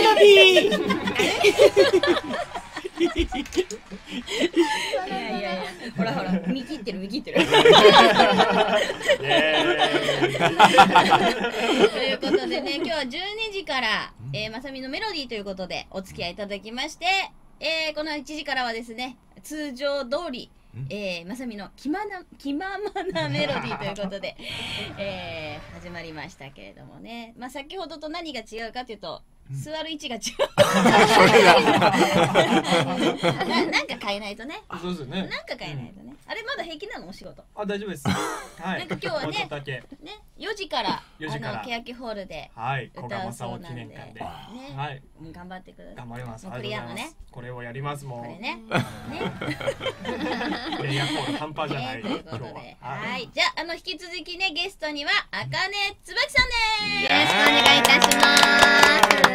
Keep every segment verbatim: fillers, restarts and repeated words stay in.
ロディー。 いやいやいや、ほらほら、見切ってる見切ってる。ということでね、今日はじゅうにじから、えー、まさみのメロディーということでお付き合いいただきまして、えー、このいちじからはですね、通常通り、えー、まさみの気まな気ままなメロディーということで、えー、始まりましたけれどもね、まあ、先ほどと何が違うかというと、座る位置が違う。な, なんか変えないとね。 そうですね。 なんか変えないとね。あれまだ平気なのお仕事？ あ、大丈夫です。はい。 なんか今日はね、ねよじからよじからあの欅ホールで歌うそうなんで、ね、 はい。頑張ってください。 頑張ります。 クリアのね。 これをやりますもん。 これね。ね。 プレイヤーホール半端じゃない。 ということで、はい。じゃああの引き続きねゲストにはあかねつばきさんです。 よろしくお願いいたします。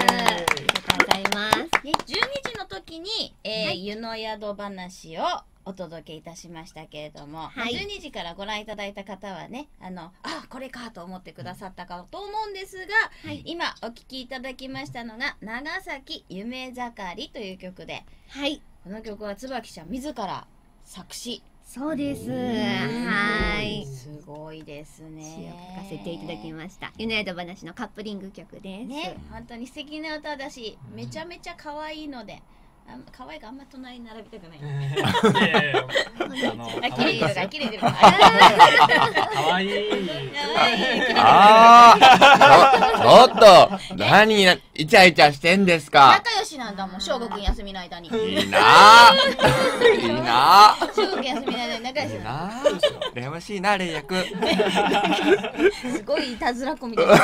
ありがとうございます。 じゅうにじの時に、えーはい、湯の宿話をお届けいたしましたけれども、はい、じゅうにじからご覧いただいた方はね、あのあこれかと思ってくださったかと思うんですが、はい、今お聴きいただきましたのが長崎夢盛りという曲で、はい、この曲は椿ちゃん自ら作詞。 そうです。はい。 すごいですね。 詩を書かせていただきました。湯の宿話のカップリング曲です。 ね、本当に素敵な歌だし、めちゃめちゃ可愛いので。あ可愛いがあんま隣に並びたくない。あ、綺麗だ、綺麗だ。 可愛い。 ああ、ちょっと何イチャイチャしてんですか。 仲良しなんだもん、翔吾くん休みの間に。 いいな、いいな。 翔吾くん休みの間に仲良しな。 羨ましいな霊役。 すごいいたずら子みたいな。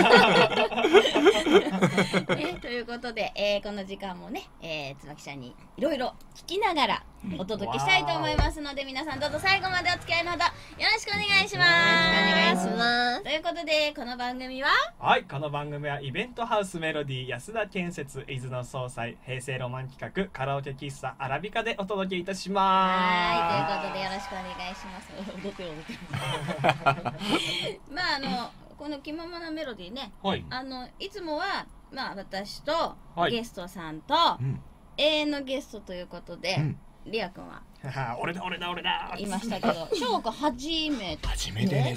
ということで、えー、この時間もね、えー、椿ちゃんにいろいろ聞きながらお届けしたいと思いますので、皆さんどうぞ最後までお付き合いのほどよろしくお願いします。 よろしくお願いします。 ということでこの番組ははい、この番組はイベントハウスメロディー安田建設伊豆の総裁平成ロマン企画カラオケ喫茶アラビカでお届けいたします。 はい、ということでよろしくお願いします。踊ってる踊ってる。まああのこの気ままなメロディーね、はい、あのいつもはまあ私とゲストさんと、はい、永遠のゲストということで、うん、リア君は俺だ俺だ俺だ言いましたけど、翔吾君初めて初めてです。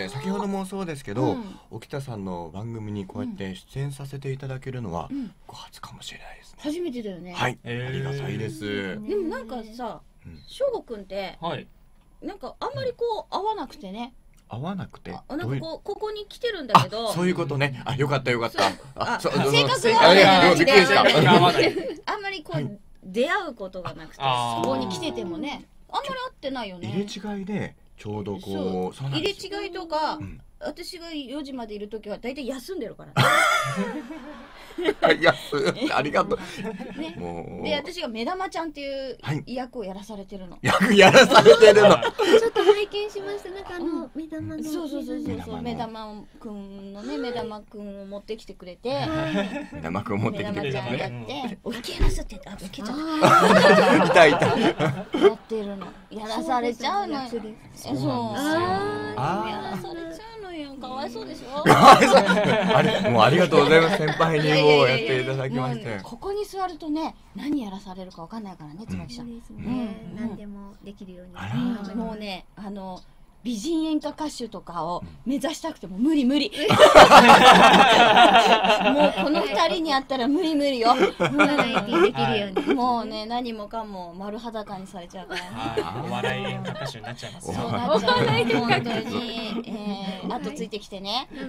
先ほどもそうですけど、うん、沖田さんの番組にこうやって出演させていただけるのはご初かもしれないですね。 初めてだよね。 はい、ありがたいです。 でもなんかさ、翔吾君って、はい、なんかあんまりこう合わなくてね。 合わなくて、 なんかこうここに来てるんだけど、 そういうことね。あ、よかったよかった。 あ、性格がびっくりした。 あんまりこう出会うことがなくて、ここに来ててもね、あんまり会ってないよね。 入れ違いでちょうどこう、 入れ違いとか、私がよじまでいるときはだいたい休んでるからね。 いや、ありがとう。 ね、もうで私が目玉ちゃんっていう役をやらされてるの。 役やらされてるの。 ちょっと拝見しました。なんかあの目玉の。 そうそうそうそう。目玉くんのね、目玉くんを持ってきてくれて。 目玉くん持ってきてくれて。 目玉ちゃんやって。おいけますって、あ、いけちゃった。 痛い痛い。 やってるの。やらされちゃうの。そう。やらされちゃうのよ。かわいそうでしょ。 あれ、もうありがとうございます。先輩にもうやっていただきまして。 ここに座るとね、何やらされるかわかんないからね、椿ちゃん。 何でもできるように。 もうね、あの美人演歌歌手とかを目指したくても無理無理。もうこの二人に会ったら無理無理よ。 バラエティできるように。 もうね、何もかも丸裸にされちゃうからね。 お笑い演歌歌手になっちゃいますよ。 そうなっちゃう。本当に、えー、あとついてきてね。と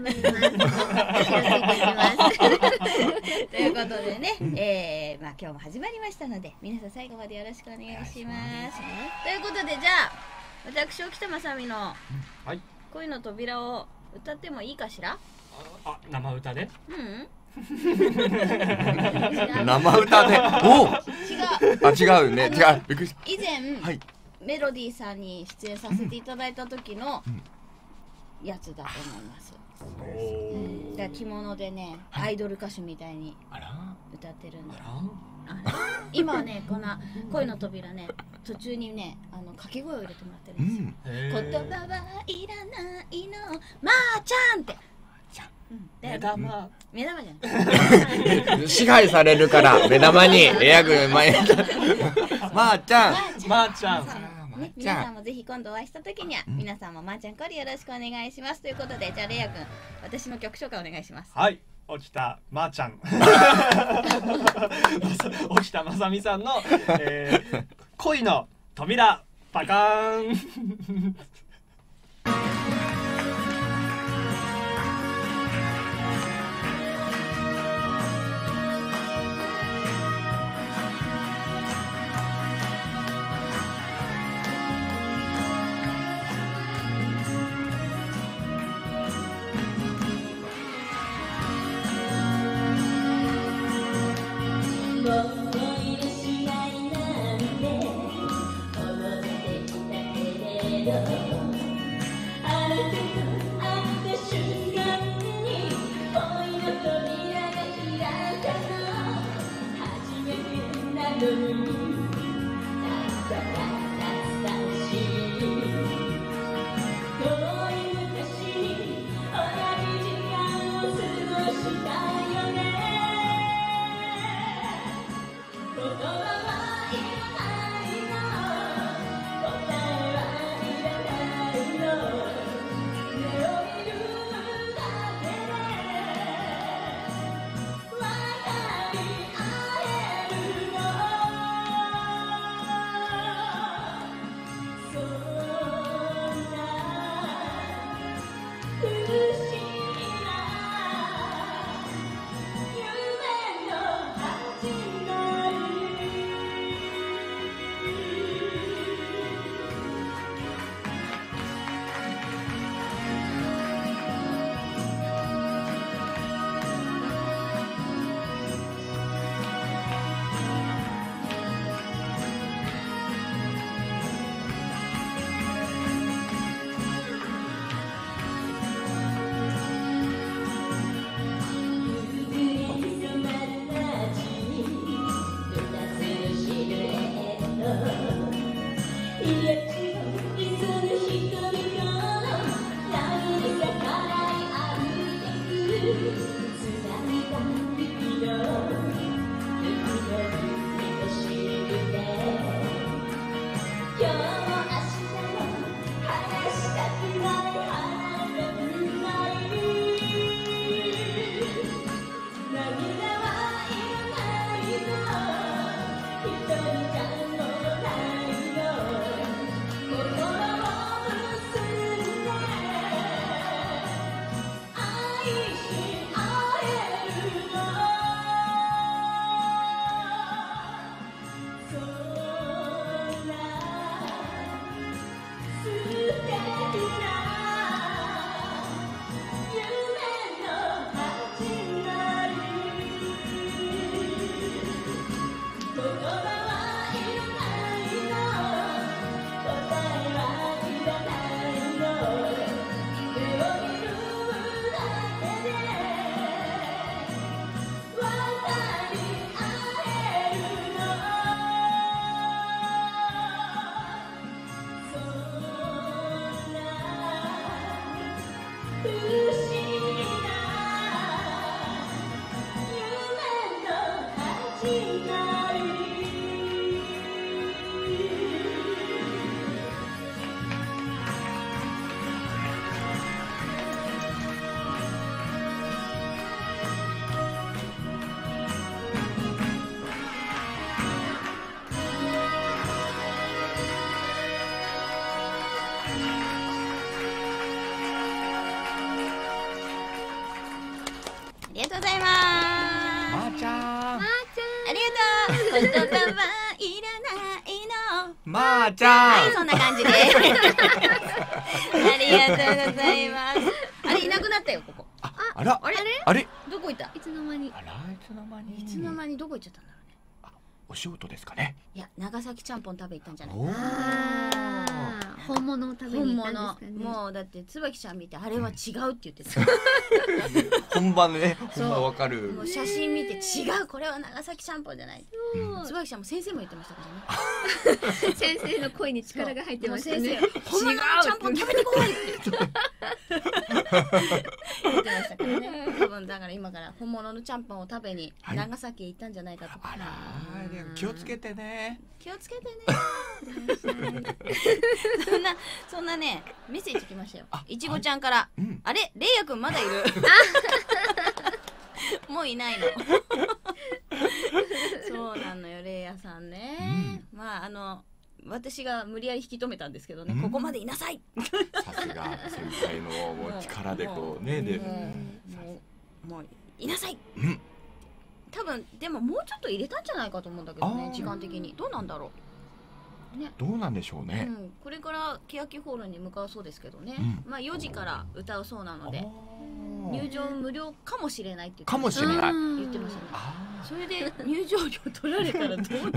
いうことでね、えー、まあ今日も始まりましたので、皆さん最後までよろしくお願いします。ということでじゃあ。私沖田正美の恋の扉を歌ってもいいかしら？ あ、生歌で？ うん。 生歌で。お。 違う。 あ、違うね。違う。びっくりした。 以前メロディーさんに出演させていただいた時のやつだと思います。だから着物でね、アイドル歌手みたいに歌ってるんだ。今はね、この恋の扉ね、途中にね、あの掛け声を入れてもらってるんですよ。言葉はいらないの、まーちゃんって。 目玉目玉じゃん。 支配されるから目玉にエアグ前まーちゃんまーちゃんね、皆さんもぜひ今度お会いした時には、皆さんもまーちゃんコールよろしくお願いしますということで、じゃあレイヤくん、私の曲紹介お願いします。 はい、沖田まーちゃん沖田まさみさんの、えー、恋の扉パカーンありがとうございます。 まーちゃんありがとう。言葉はいらないの。 まーちゃんはい、そんな感じで。ありがとうございます。あれいなくなったよここ。 あ、あらあれあれどこ行った？ いつの間に。 あらいつの間にいつの間にどこ行っちゃったんだろうね。 お仕事ですかね。 いや長崎ちゃんぽん食べ行ったんじゃない。 おーあー本物を食べに本行ったんですかね。 物もうだって椿ちゃん見てあれは違うって言ってた。 本番でね、 そう本番わかるもう写真見て違うこれは長崎ちゃんぽんじゃない。 うん椿ちゃんも先生も言ってましたからね。 先生の声に力が入ってましたね。 もう先生本物のちゃんぽん食べてこいって。 言ってましたからね。多分だから今から本物のちゃんぽんを食べに長崎へ行ったんじゃないかと。 あらー、でも気をつけてね。 気をつけてね。そんなそんなねメッセージ来ましたよ。いちごちゃんから。 うん、 あれ、レイヤくんまだいる。もういないの。そうなのよ、レイヤさんね。うん、まああの私が無理やり引き止めたんですけどね、うん、ここまでいなさい。 さすが先輩のもう力でこうね、で、 もうもういなさい。 うん、 多分でももうちょっと入れたんじゃないかと思うんだけどね、時間的にどうなんだろう。ね、 どうなんでしょうね。 うん、これから欅ホールに向かうそうですけどね。うん、まあよじから歌うそうなので。入場無料かもしれないってかもしれない言ってましたね。それで入場料取られたらどうなる？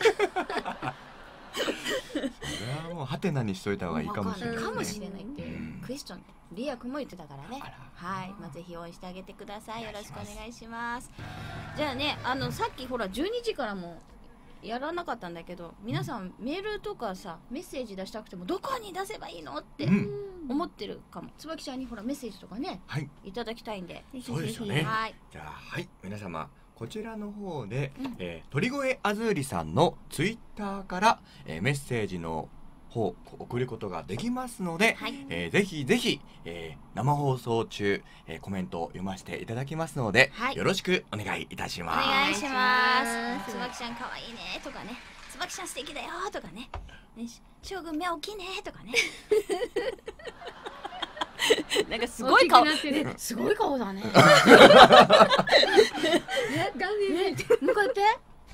それはもうハテナにしといた方がいいかもしれない、ね、 かもしれないっていうクエスチョン、リア君も言ってたからね。はい、まあ、ぜひ応援してあげてください。よろしくお願いします。じゃあね、あのさっきほらじゅうにじからもやらなかったんだけど、皆さんメールとかさメッセージ出したくてもどこに出せばいいのって思ってるかも。椿ちゃんにほらメッセージとかね、はい、いただきたいんで。 そうですよね。 はい、 じゃあはい皆様こちらの方で、うん、えー、鳥越あずりさんのツイッターから、えー、メッセージの方送ることができますので、はい、えー、ぜひぜひ、えー、生放送中、えー、コメントを読ませていただきますので、はい、よろしくお願いいたします。 お願いします。椿ちゃん可愛いねとかね、椿ちゃん素敵だよとかね、ね、将軍目大きいねとかね。なんかすごい顔、すごい顔だね。もう一回言って。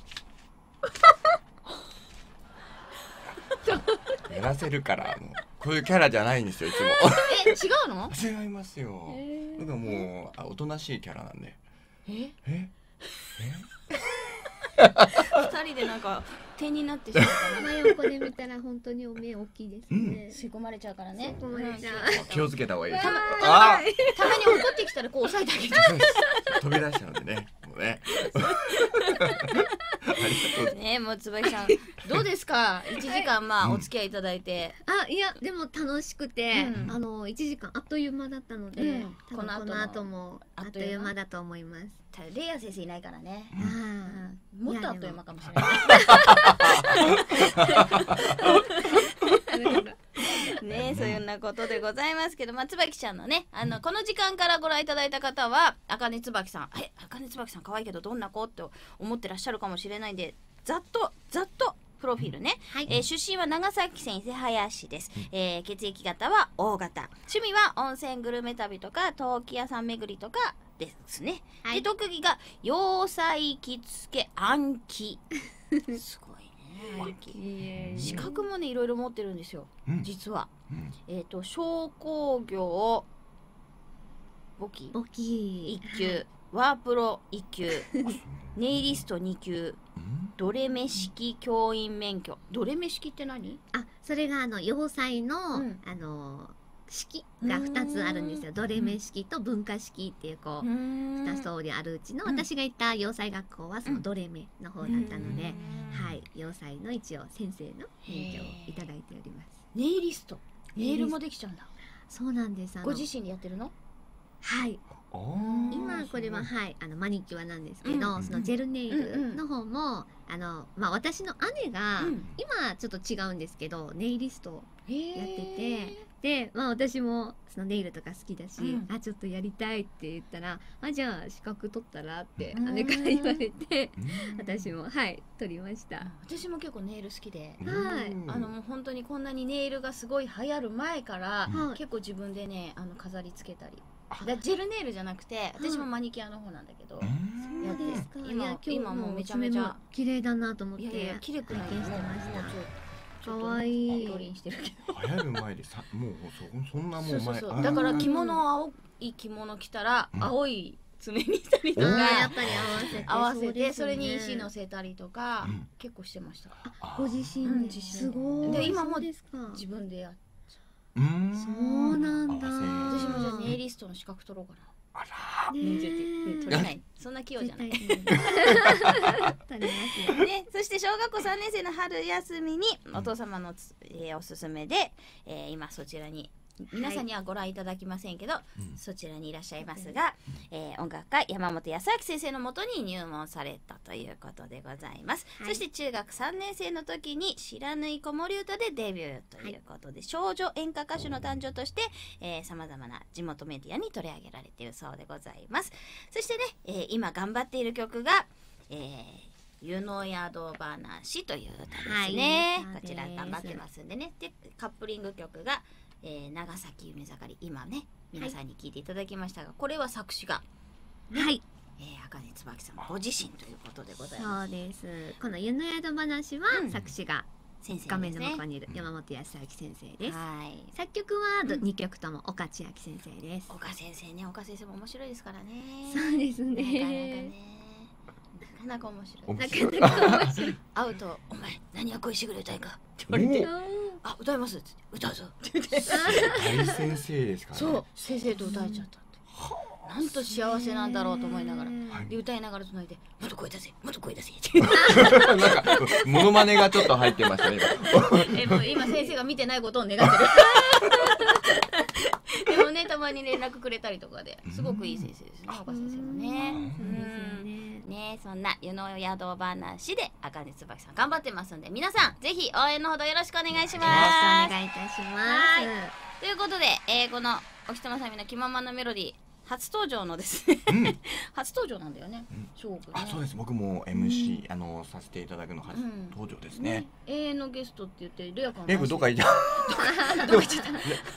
やらせるからもうこういうキャラじゃないんですよいつも。 え、違うの？ 違いますよ。なんかもうおとなしいキャラなんで。 え？ え？ 二人でなんか点になってしまったね。 真横で見たら本当にお目大きいですね。 吸い込まれちゃうからね。 吸い込まれちゃう。 気をつけた方がいいです。 たまに怒ってきたらこう押さえてあげて。 飛び出しちゃうんでね。もうね。 ね、もう椿さんどうですか？いちじかんまあお付き合いいただいて。 あ、いやでも楽しくて、あのいちじかんあっという間だったので、この後もあっという間だと思います。 レイヤ先生いないからね。もっとあっという間かもしれない。ね、そういうようなことでございますけど、まあ椿ちゃんのね、あのこの時間からご覧いただいた方はあかね椿さん、え、あかね椿さん可愛いけどどんな子って思ってらっしゃるかもしれないんで、ざっとざっとプロフィールね、はい、えー、出身は長崎県伊勢早市です、えー、血液型は O 型、趣味は温泉グルメ旅とか陶器屋さん巡りとかですね、はい、で特技が洋裁着付け暗記。すごいね、暗記。資格もねいろいろ持ってるんですよ、うん、実は、うん、えっ、ー、と商工業簿記簿記いっきゅう、ワープロいっきゅう、ネイリストにきゅう、ドレメ式教員免許。ドレメ式って何？ あ、それがあの洋裁の、うん、あの式がふたつあるんですよ。ドレメ式と文化式っていうこうふたつ通りあるうちの、私が行った洋裁学校はそのドレメの方だったので、はい、洋裁の一応先生の免許をいただいております。 ネイリスト、ネイルもできちゃうんだ。 そうなんです。 ご自身でやってるの？ はい。今これははいあのマニキュアなんですけど、うん、そのジェルネイルの方も、うんうん、あのまあ私の姉が、うん、今ちょっと違うんですけどネイリストをやってて、でまあ私もそのネイルとか好きだし、うん、あちょっとやりたいって言ったら、あじゃあ資格取ったらって姉から言われて、私もはい取りました。 私も結構ネイル好きで、 はい、 あのもう本当にこんなにネイルがすごい流行る前から、うん、結構自分でねあの飾り付けたり。だジェルネイルじゃなくて、私もマニキュアの方なんだけど、やって今今もうめちゃめちゃ綺麗だなと思って、 いやいや綺麗くないしてました。可愛い。 通りにしてるけど。 流行る前でさ、もうそそんなもう前。 そうそうそう。だから着物青い着物着たら青い爪にしたりとか、 やっぱり合わせて合わせてそれに石乗せたりとか結構してました。 ご自身で。すごい。 で今も自分でやって。 うーん、 そうなんだ。 私もじゃあネイリストの資格取ろうかな。 あら、 ね、取れない。そんな器用じゃない。ね、そして小学校さんねん生の春休みにお父様の、えー、おすすめで、えー、今そちらに皆さんにはご覧いただきませんけど、 うん、 そちらにいらっしゃいますが、えー、音楽家山本康明先生のもとに入門されたということでございます、はい、そして中学さんねん生の時に知らぬい子守歌でデビューということで、はい、少女演歌歌手の誕生としてさまざまな地元メディアに取り上げられているそうでございます。そしてね、えー、今頑張っている曲が、えー湯の宿話という歌ですね、はい、こちら頑張ってますんでね。でカップリング曲が、えー、長崎夢盛り、今ね皆さんに聴いていただきましたが、はい、これは作詞がはい赤根椿さんご自身ということでございます。 そうです。この湯の宿話は作詞が、うん、画面の向こうにいる山本康明先生です。はい、作曲はにきょくとも岡千秋先生です。 岡先生ね、岡先生も面白いですからね。 そうですね。 なかなかね。なかなか面白い。 なかなか面白い。 会うとお前何を恋しぐれ歌いかって言われて、あ歌いますって歌うぞって言って。 大先生ですからね。 そう先生と歌えちゃったって。なんと幸せなんだろうと思いながら、で歌いながら唱えてもっと声出せもっと声出せって。 なんかモノマネがちょっと入ってましたね。 えもう今先生が見てないことを願ってる。でもねたまに連絡くれたりとかですごくいい先生ですね、岡先生もね。ねそんな湯の宿話で赤根椿さん頑張ってますんで、皆さんぜひ応援のほどよろしくお願いします。 よろしくお願いいたします。 ということで、えー、このおひとまさみの気ままなメロディー初登場のですね、うん、初登場なんだよね、翔くんね。 あ、そうです。僕も エムシー、うん、あのさせていただくの初登場ですね。ね永遠のゲストって言ってレア感。 レイどっか行っちゃった。どっか行っちゃった。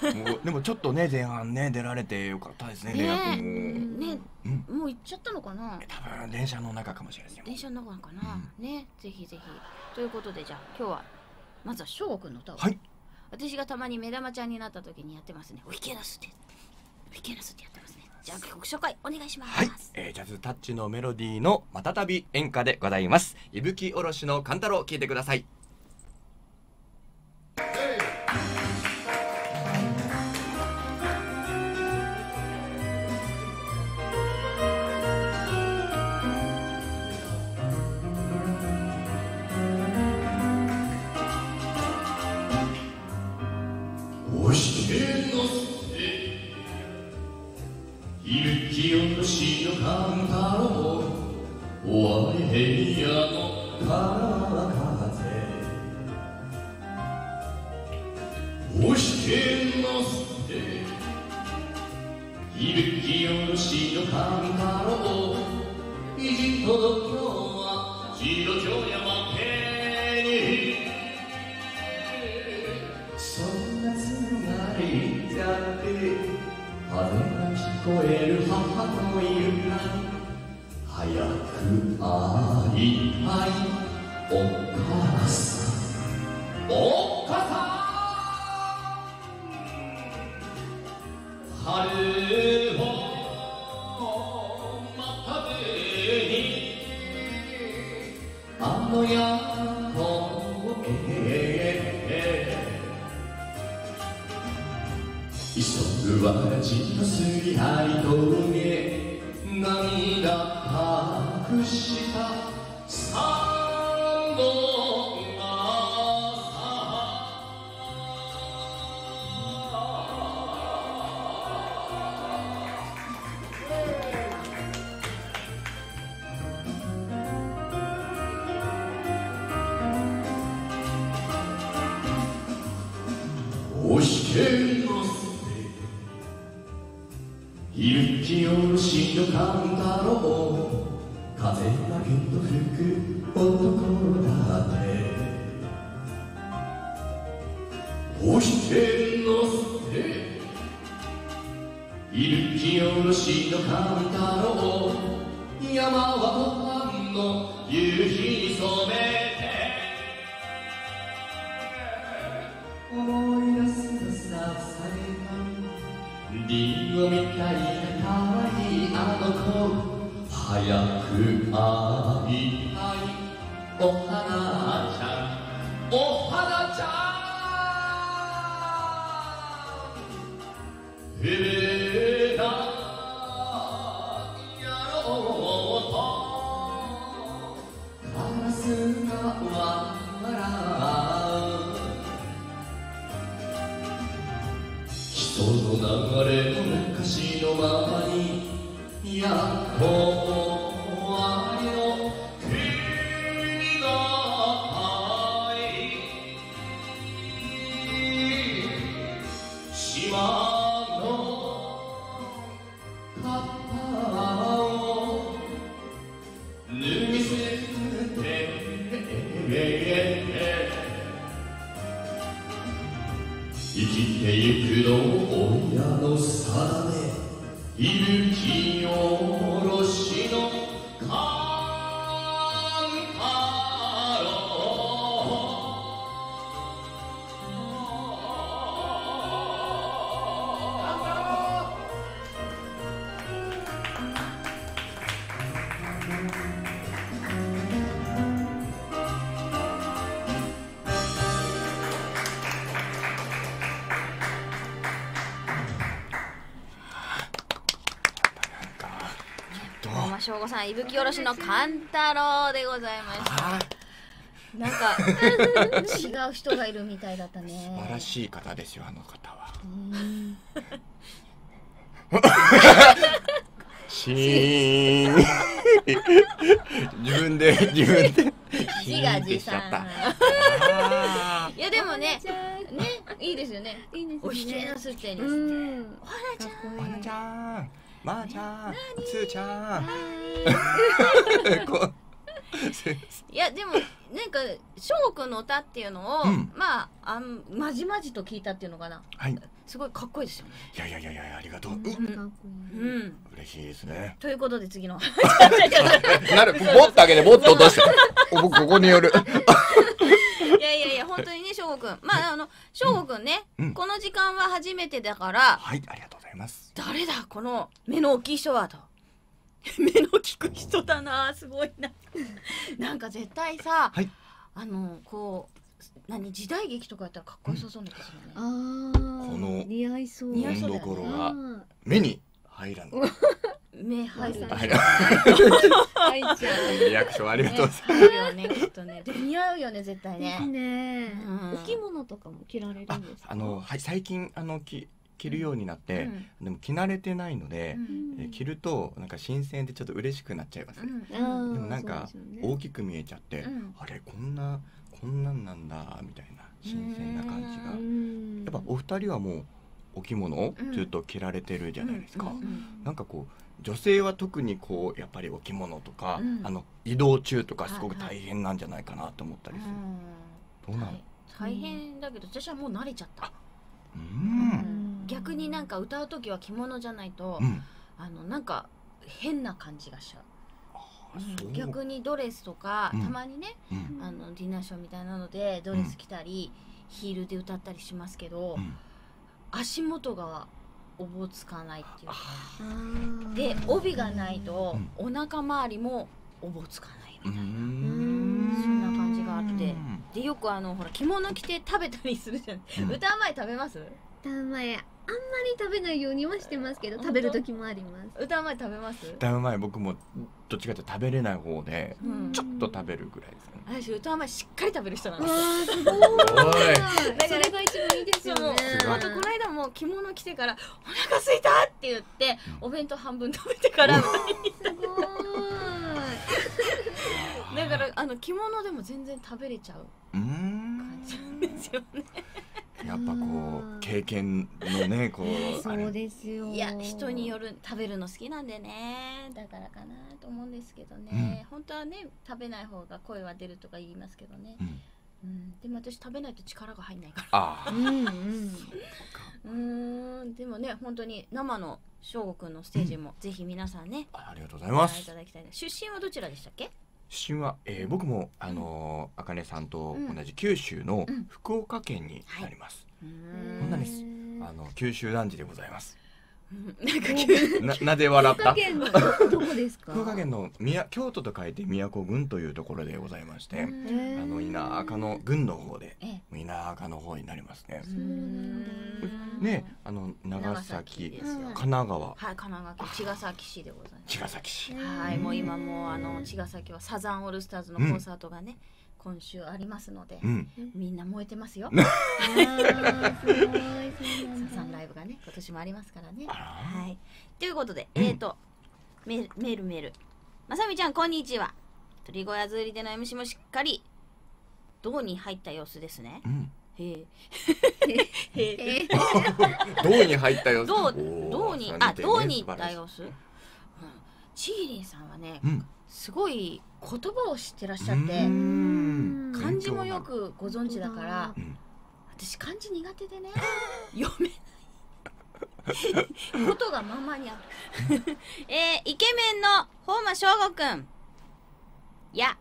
もうでもちょっとね前半ね出られてよかったですね。レア君もね、うん、もう行っちゃったのかな。 多分電車の中かもしれないですよ。 電車の中かな、うん、ねぜひぜひということで、じゃあ今日はまずは翔くんの歌を、はい、私がたまに目玉ちゃんになった時にやってますね。おひけなすっておひけなすってやってますね。じゃあ曲紹介お願いします。 はい、えー、ジャズタッチのメロディーのまたたび演歌でございます。伊吹おろしの勘太郎、聞いてください。 おひけの伊吹おろしの勘太郎、おあえ部屋の川風、おひけのせ伊吹おろしの勘太郎、いじとどきょうは白京山家に、そんなつがりだって風が聞こえる母の言うな、早く会いたいお母さん、お母さん、春を待たずにあのやこへ急ぐわらじのすり張り峠、涙隠した三本おひけの伊吹おろしの勘太郎、風がけんと吹く男だって、おひけのせ伊吹おろしの勘太郎、山は湖畔の夕日に染めて、思い出すのさされリンゴみたいな可愛いあの子、早く会いたいお花ちゃん、お花ちゃん、えらやろうとカラスが笑う、 その流れの歌詞のままにやっと終わりの君が島の葉を脱ぎ捨てて生きてゆくの親の定めいるきおろしのカンタロ大間翔吾さん、伊吹おろしの勘太郎でございました。なんか違う人がいるみたいだったね。 素晴らしい方ですよ、あの方は。シーン自分で自分で自画自賛。 あいやでもね、ね、いいですよね。 いいですね。 おひげのすってんですね。 うん。 おはなちゃん。 ーまなちゃんまーちゃんつーちゃんこういやでもなんか翔吾くんの歌っていうのを、 うん、 まああんまじまじと聞いたっていうのかな。 はい。 すごいかっこいいですよね。 いやいやいやいやありがとう。 うん。 うん嬉しいですね。 ということで次のなるもっと上げてもっと落として。僕ここによる。 いやいやいや本当にね翔吾くん、まああの翔吾くんね、 うん、 この時間は初めてだから。 はいありがとうございます。 誰だこの目の大きい人はと。目の利く人だな、すごいな。なんか絶対さ、 はい、 あのこう何時代劇とかやったらかっこよさそうな気がするね。 うん、ああこの似合いそう。 似合いそうだよね。 どころが目に入らない。 目入る。 入ら入っちゃう。 リアクションありがとうございます。 入るよねきっとね。で似合うよね絶対ね。 ね、 うん、 お着物とかも着られるんですか。 あのはい最近あのき着るようになって、うん、でも着慣れてないので、うん、え着るとなんか新鮮でちょっと嬉しくなっちゃいますね。うん、でもなんか大きく見えちゃって、うん、あれこんなこんなんなんだみたいな新鮮な感じが。やっぱお二人はもうお着物をずっと着られてるじゃないですか。なんかこう女性は特にこうやっぱりお着物とか、うん、あの移動中とかすごく大変なんじゃないかなと思ったりする。どうなの？ 大変だけど私はもう慣れちゃった。 うん、 逆になんか歌う時は着物じゃないと、 うん、 あのなんか変な感じがしちゃう。うん、逆にドレスとか、うん、たまにね、うん、あのディナーショーみたいなのでドレス着たり、うん、ヒールで歌ったりしますけど、うん、足元がおぼつかないっていうか、で帯がないと、うん、お腹周りもおぼつかないみたいな、うん、そんな感じがあって、でよくあのほら着物着て食べたりするじゃん、うん、歌う前食べます？ 歌う前あんまり食べないようにはしてますけど、食べる時もあります。 歌う前食べます？ 歌う前僕もどっちかというと食べれない方で、うん、ちょっと食べるぐらいですね。 私歌う前しっかり食べる人なんですよ。 すごい。だからそれが一番いいですよね。 あとこの間も着物着てからお腹空いたって言って、うん、お弁当半分食べてから歌いに行った。すごい。だからあの着物でも全然食べれちゃう感じなんですよね。 やっぱこう経験のねこうそうですよ。 いや人による、食べるの好きなんでね、だからかなと思うんですけどね、うん、本当はね食べない方が声は出るとか言いますけどね、うんうん、でも私食べないと力が入んないから。 ああうんうんうんでもね本当に生の翔吾くんのステージも、うん、ぜひ皆さんねあ, ありがとうございます。 いただきたい。出身はどちらでしたっけ？ 出身は、えー、僕もあのあかねさんと同じ九州の福岡県になります。うん、こんなです。あの九州男児でございます。 なんか急ななぜ笑った？ 福岡県のどこですか？ 福岡県の宮京都と書いて宮古郡というところでございまして、あの田舎の郡の方で田舎の方になりますね。ね、あの長崎、神奈川、 はい、神奈川県茅ヶ崎市でございます。 茅ヶ崎市。 はい、もう今もうあの茅ヶ崎はサザンオールスターズのコンサートがね、うん、今週ありますので、うん、みんな燃えてますよ。サザンライイブがね今年もありますからね。 あらはい。ということで、えーとメールメールメール。まさみちゃんこんにちは。鳥越あずりでの エムシー もしっかり胴に入った様子ですね。 うん。 へえ。 えー胴に入った様子。 胴おー胴にそれあ見てね胴に行っ素晴らしいた様子。うんちぎりんさんはね、 うん。 すごい言葉を知ってらっしゃうって、 ん漢字もよくご存知だからう、ん。 私漢字苦手でね読めないことがままにあるえー、イケメンの本間翔吾くんや、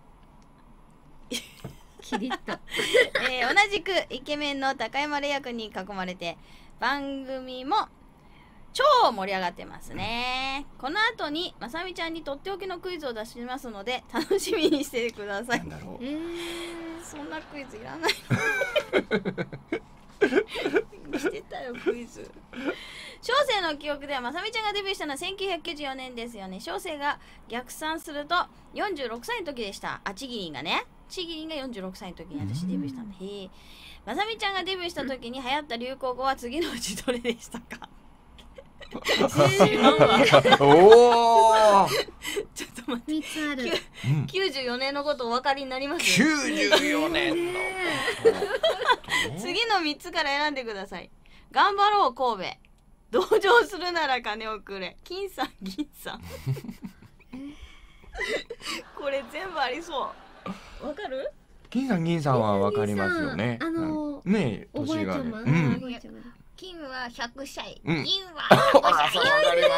キリッとえー、同じくイケメンの高山礼也くんに囲まれて番組も超盛り上がってますね。この後にまさみちゃんにとっておきのクイズを出しますので楽しみにしてくださないん。だろえーそんなクイズいらないしてたよクイズ。小生の記憶ではまさみちゃんがデビューしたのはせんきゅうひゃくきゅうじゅうよねんですよね。小生が逆算するとよんじゅうろくさいの時でした。あちぎりんがねちぎりんがよんじゅうろくさいの時に私デビューしたの。へえ。まさみちゃんがデビューした時に流行った流行語は次のうちどれでしたか？知らんわう。おお。 ちょっと待ってみっつあるうん。 きゅうじゅうよねんのことお分かりになります？ きゅうじゅうよねんの。 次のみっつから選んでください。頑張ろう神戸、同情するなら金をくれ、金さん銀さんこれ全部ありそう。わかる？ 金さん銀さんはわかりますよね。 金さんあのーうんねえおばあちゃま、 年がね。うおん。 ばあちゃま金はひゃくさい、 うん銀はあら、そうわかり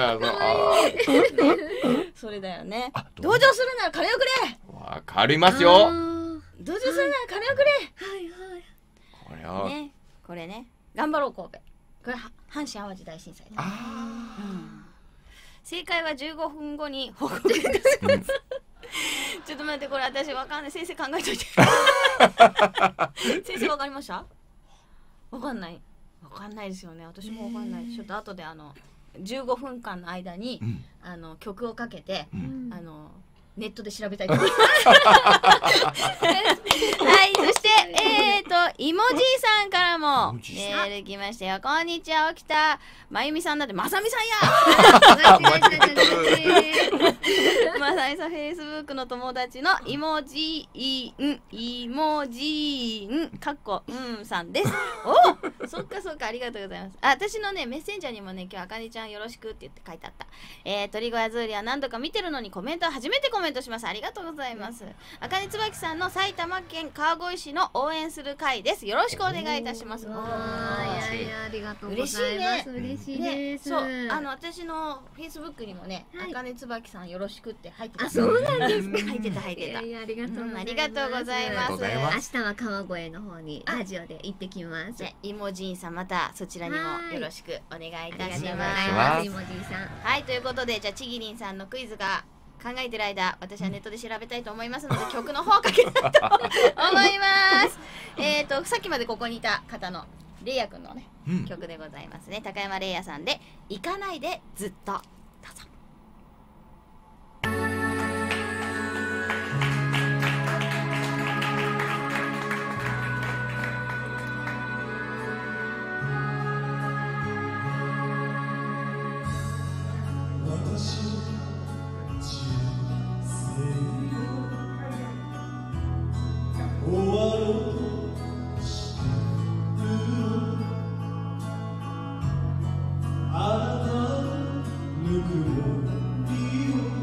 ます。 それだよね。 あ同情するなら金をくれ、 わかりますあよ。 ー同情するなら金をくれ、 はいはいこれを。 ね、これね、頑張ろう神戸、これは阪神・淡路大震災です。 あうん正解はじゅうごふんごに報告いたしあ。うんちょっと待って、これ私わかんない。先生考えといて先生わかりました？わかんない。わかんないですよね。私もわかんない。ちょっと後であのじゅうごふんかんの間に、 うんあの曲をかけて、 ううんんあのネットで調べたいと思いますはい、そしてえーといもじいさんからもいもじいメさんール来ましたよ。こんにちは、起きたまゆみさんだってまさみさんや間違えた間違えたまさみさん、フェイスブックの友達のいもじいん、いもじん、かっこうんさんです。おそっかそっか、ありがとうございます。あ、私のね、メッセンジャーにもね、今日あかねちゃんよろしくって言って書いてあった。えー、鳥越あずーりは何度か見てるのにコメントは初めてコメントします。ありがとうございます。あかねつばきさんの埼玉県川越市の応援する会です。よろしくお願いいたします。 わーいやいやありがとうございます嬉しいね、 ですそう、あの私のフェイスブックにもね、 はいあかねつばきさんよろしくって入ってた。 あそうなんですか入ってた入ってたいやいやありがとうございます、 うんありがとうございますありがとうございます明日は川越の方にラジオで行ってきますじゃあいもじいさん、またそちらにもはいよろしくお願いいありたしがとうございます。 ますいもじいさんはい、ということで、じゃあちぎりんさんのクイズが考えてる間、私はネットで調べたいと思いますので、曲の方をかけたいと思いますえっとさっきまでここにいた方のれいやくんのね、 うん曲でございますね。高山れいやさんで行かないでずっと、どうぞ。 私の人生終わろうとしてるのあなたのぬくもりを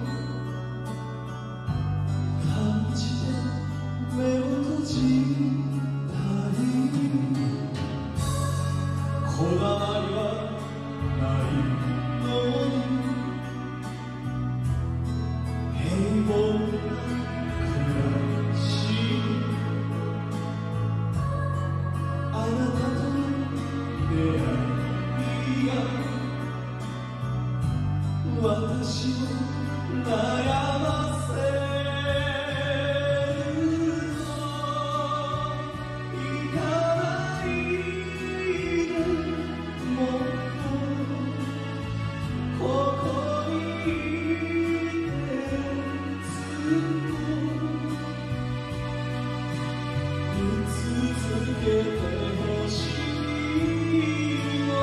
感じて目を閉じたいこだわりはないのに平凡な暮らしあなたとの出会いが私を悩ませるの行かないでもっとここにいてずっと見続けてほしいの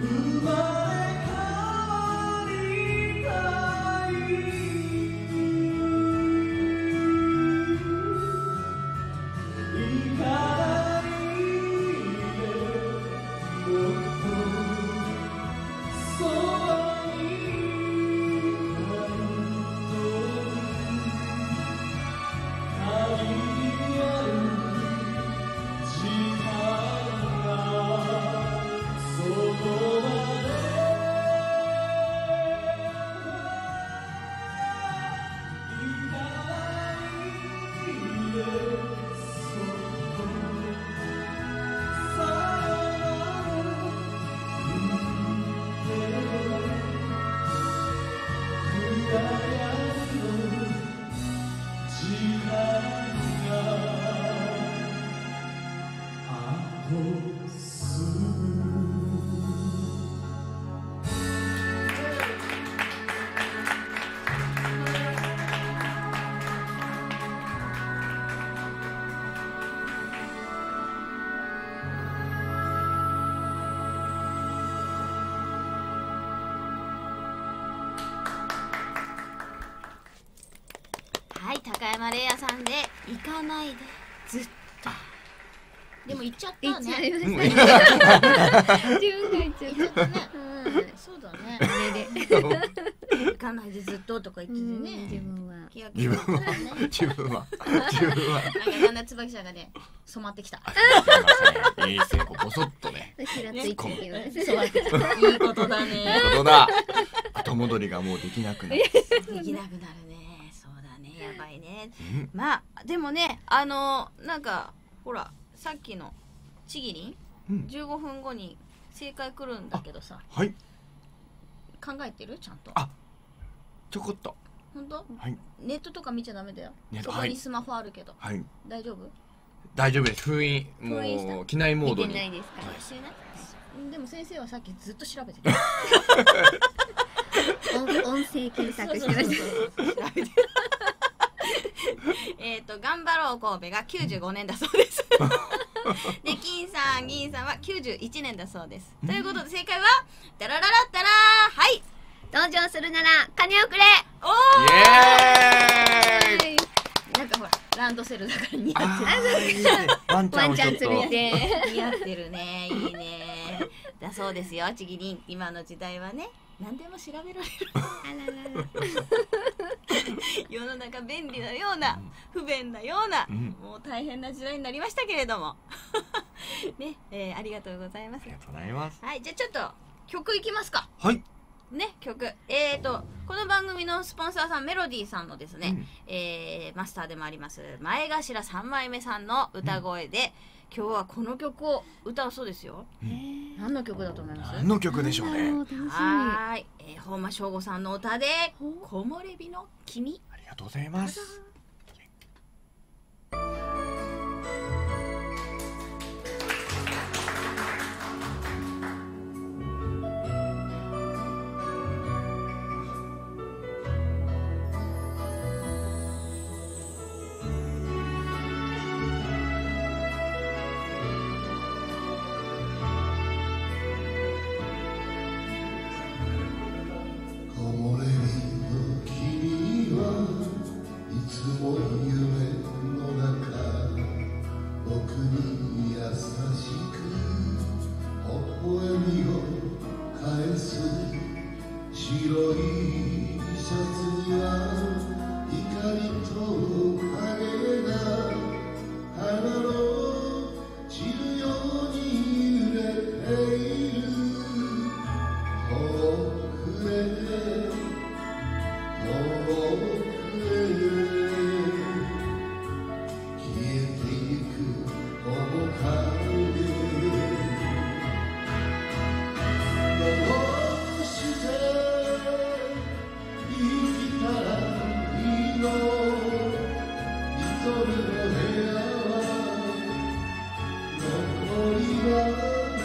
はい、高山礼也さんで行かないでずっと。でも行っちゃった言っちゃいね。 ましたね。自分が言っちゃっ行っちゃったね。 た。 そうだね。 あれで。 行かないでずっととか言っててうんね。 自分は。 気が自分はね。 自分は自分はなんかだんだん椿ちゃんがね染まってきた。 あすいませんいいですねこうボソッとねしらついてきます。 染まってきた。いいことだいいね。 ことだ後戻りがもうできなくなる、 できなくなるね。そうだね。やばいね。 うんまあでもねあのなんかほらさっきのちぎりうんんじゅうごふんごに正解来るんだけどさはい考えてるちゃんと。 あちょこっと本当？ はいネットとか見ちゃダメだよ。 ネットそこにスマホあるけど、 はい大丈夫？ 大丈夫です封印封印したもう機内モー見てドにないですか。 してない？でも先生はさっきずっと調べてた。 音音声検索してました。 調べてえっと頑張ろう神戸がきゅうじゅうごねんだそうです。で金さん銀さんはきゅうじゅういちねんだそうです。ということで正解はダラララッタラーはい登場するなら金をくれ。 おイエーイーなんかほらランドセルだから似合あっーいいねワンちゃワンちゃんんをちょっと連れて。 てる似合ってるねいいねだそうですよちぎりん今の時代はね何でも調べられるあららら。 世の中便利なような不便なような、 うんもう大変な時代になりましたけれどもね、えー、ありがとうございますありがとうございますはいじゃあちょっと曲いきますかはいね曲えーとこの番組のスポンサーさんメロディーさんのですね、 うんえーマスターでもあります前頭さんまいめさんの歌声で、今日はこの曲を歌うそうですよ何の曲だと思います何の曲でしょうね楽しみ。 はーい、えー、本間翔吾さんの歌で「木漏れ日の君ありがとうございます木漏れ日の君はいつも夢の中僕に優しく微笑みを返す白いシャツには光と影が花の散るように揺れている遠くへ遠くへ消えてゆく面影どうして生きたらいいの一人の部屋は残りは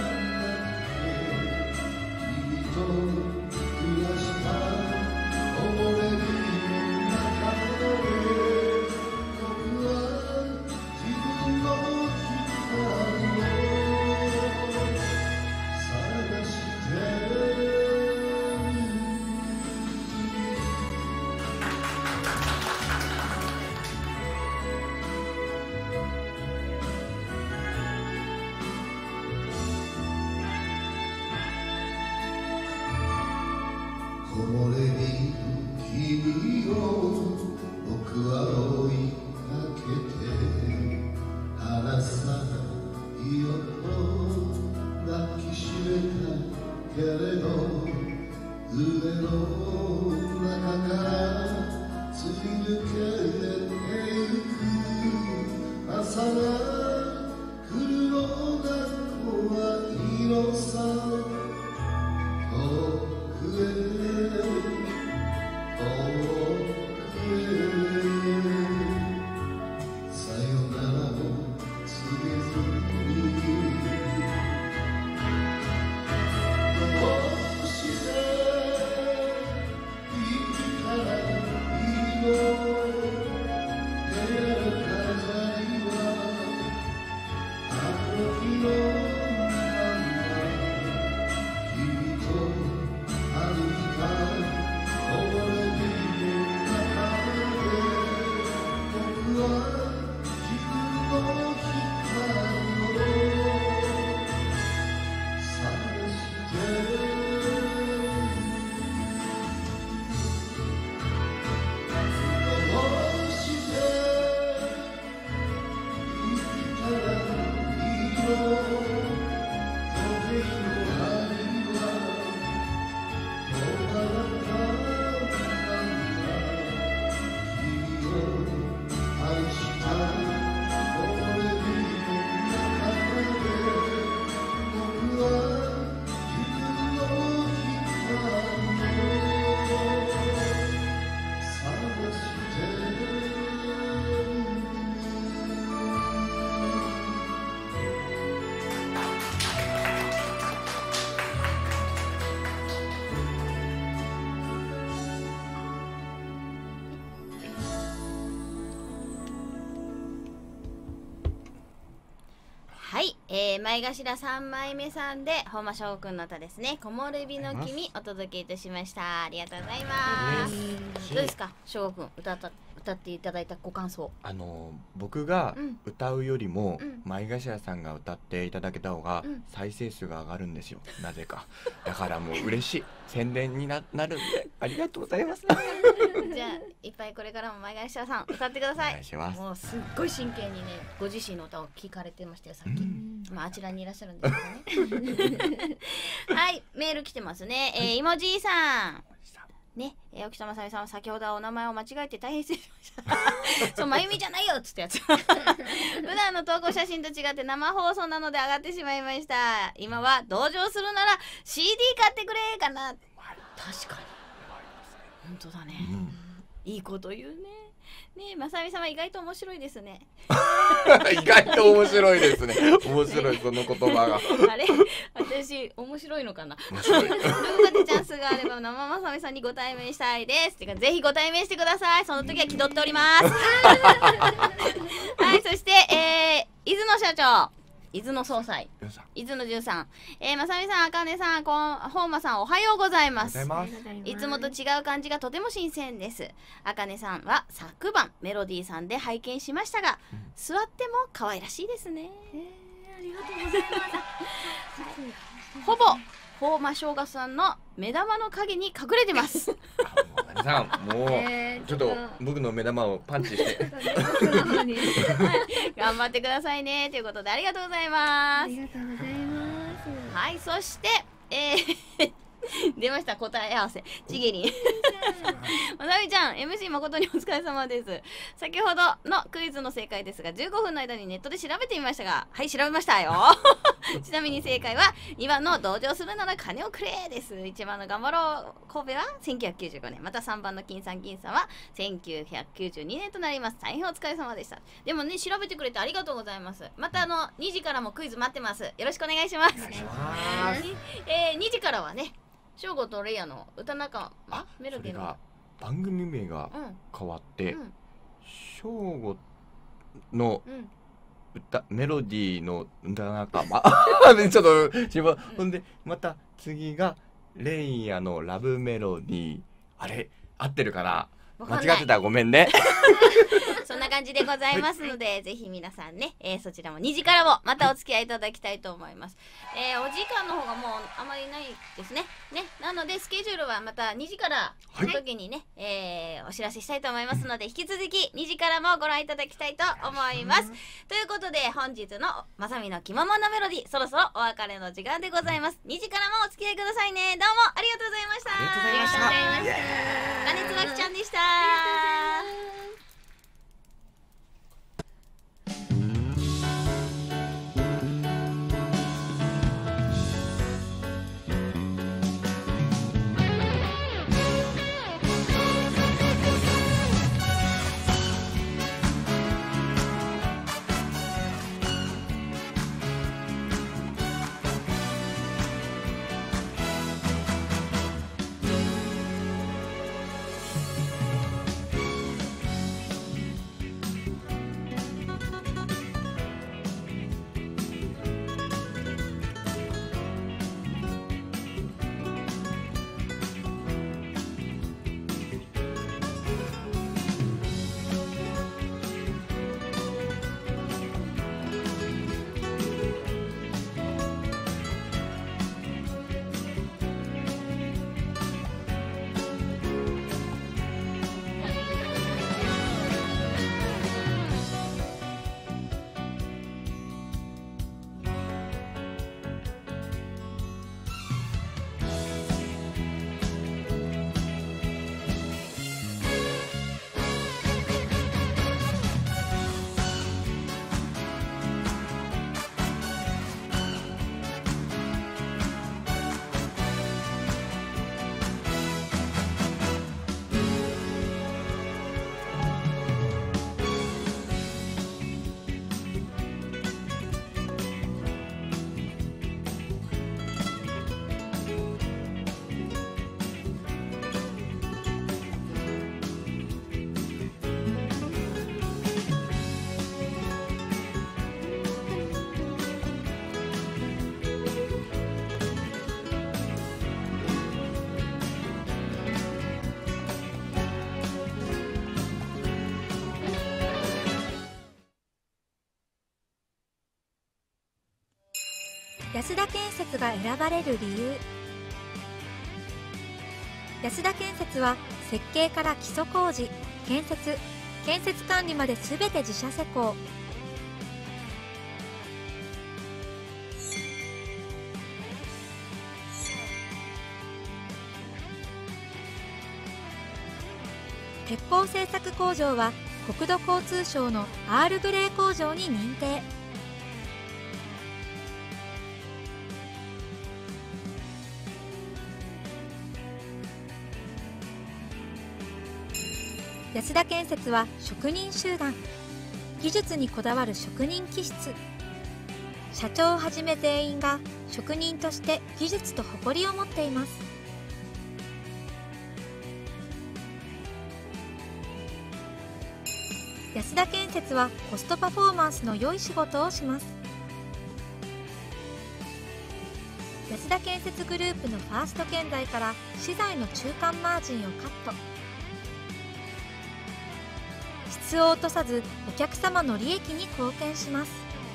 君と暮らした木漏れ日の中で僕は自分の光を探して漏れに君を僕は追いかけて離さないよと抱きしめたけれど腕の中から突き抜けてゆく朝が来るのが怖いのさ遠くへ遠くへさよならも告げずにどうして生きたらいいの部屋の飾りはあの日の君と歩いた木漏れ日の中で僕は自分の光を探してどうして生きたらいいの時計の針は止まらったんだ君を愛した木漏れ日の中で僕は自分の光を探してるはい、えー、前頭さんまいめさんで本間翔吾くんの歌ですね、木漏れ日の君お届けいたしました。ありがとうございます。どうですか翔吾くん、歌った歌っていただいたご感想。 あの僕がうん歌うよりも、 うん前頭さんが歌っていただけた方がうん再生数が上がるんですよ、なぜか。だからもう嬉しい、宣伝にななるんでありがとうございますじゃあいっぱいこれからも前頭さん歌ってください。 お願いします。 もうすっごい真剣にねご自身の歌を聞かれてましたよさっき、 うんまああちらにいらっしゃるんですけどねはいメール来てますね、えー、いもじいさんね、えー、沖田まさみさんは先ほどはお名前を間違えて大変失礼しましたそうまゆみじゃないよっつったやつ普段の投稿写真と違って生放送なので上がってしまいました。今は同情するなら シーディー 買ってくれかな。確かに本当だね、 うんいいこと言うね。ねえ、まさみさんは意外と面白いですね。 意外と面白いですね。面白いその言葉が。 あれ、私面白いのかな。 面白い。 どこかでチャンスがあれば生まさみさんにご対面したいです。てかぜひご対面してください。その時は気取っております。はい、そして、えー、伊豆の社長。伊豆の総裁、伊豆のじゅんさん、えー、まさみさん、あかねさん、こん、本間さん、おはようございます。いつもと違う感じがとても新鮮です。あかねさんは昨晩メロディーさんで拝見しましたが、うん、座っても可愛らしいですね。 えー、ありがとうございます。 ほぼ本間翔吾さんの目玉の影に隠れてます。 あさん、もう、えー、ちょっと僕の目玉をパンチして、 はい、頑張ってくださいねということでありがとうございます。ありがとうございます。 はい、そして、えー出ました答え合わせちげりんまさみちゃん エムシー 誠にお疲れ様です。先ほどのクイズの正解ですがじゅうごふんの間にネットで調べてみましたが、はい調べましたよちなみに正解はにばんの同情するなら金をくれです。いちばんの頑張ろう神戸はせんきゅうひゃくきゅうじゅうごねん、またさんばんの金さん銀さんはせんきゅうひゃくきゅうじゅうにねんとなります。大変お疲れ様でした。でもね調べてくれてありがとうございます。またあのにじからもクイズ待ってます。よろしくお願いします。お願いします。えー、にじからはねショーゴとレイヤの歌仲間メロディーの番組名が変わって、うん、ショーゴの歌、うん、メロディーの歌仲間ちょっと自分、うん、ほんでまた次がレイヤのラブメロディー、あれ合ってるかな、間違ってたらごめんねそんな感じでございますので、はい、ぜひ皆さんね、えー、そちらもにじからもまたお付き合いいただきたいと思います。えー、お時間の方がもうあまりないですね。ね、なのでスケジュールはまたにじからの時にね、はい、えー、お知らせしたいと思いますので、引き続きにじからもご覧いただきたいと思います。ということで本日のまさみの気ままなメロディ、そろそろお別れの時間でございます。にじからもお付き合いくださいね。どうもありがとうございました。 ありがとうございました。 金つばきちゃんでした。 安田建設が選ばれる理由。安田建設は設計から基礎工事、建設、建設管理まで全て自社施工。鉄砲製作工場は国土交通省のアールグレー工場に認定。安田建設は職人集団、技術にこだわる職人気質。社長をはじめ全員が職人として技術と誇りを持っています。安田建設はコストパフォーマンスの良い仕事をします。安田建設グループのファースト建材から資材の中間マージンをカット。質を落とさずお客様の利益に貢献します。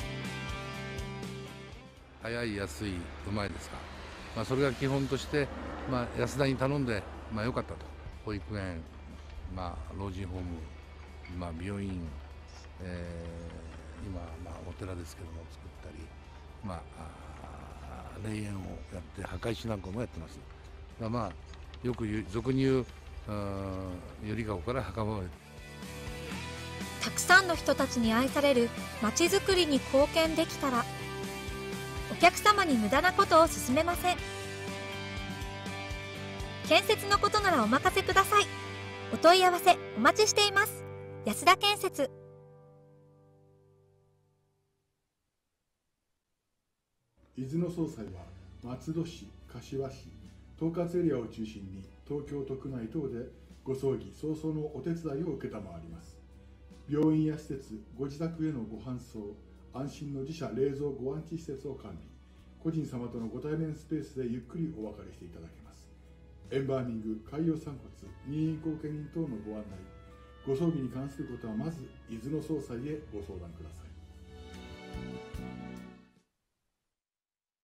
早い、安い、うまいですか、まあ、それが基本として、まあ、安田に頼んで、まあ、よかったと。保育園、まあ、老人ホーム、まあ、病院、えー、今、まあ、お寺ですけども作ったり、まあ、霊園をやって墓石なんかもやってます。まあ、まあ、よく言う俗に言うゆりかごから墓場まで。 たくさんの人たちに愛されるまちづくりに貢献できたら、お客様に無駄なことを進めません。建設のことならお任せください。お問い合わせお待ちしています。安田建設。 伊豆の総裁は松戸市、柏市、統括エリアを中心に東京都区内等でご葬儀・葬送のお手伝いを承ります。病院や施設、ご自宅へのご搬送、安心の自社冷蔵ご安置施設を完備、個人様とのご対面スペースでゆっくりお別れしていただけます。エンバーミング、海洋散骨、任意後見人等のご案内、 ご葬儀に関することはまず伊豆の総裁へご相談ください。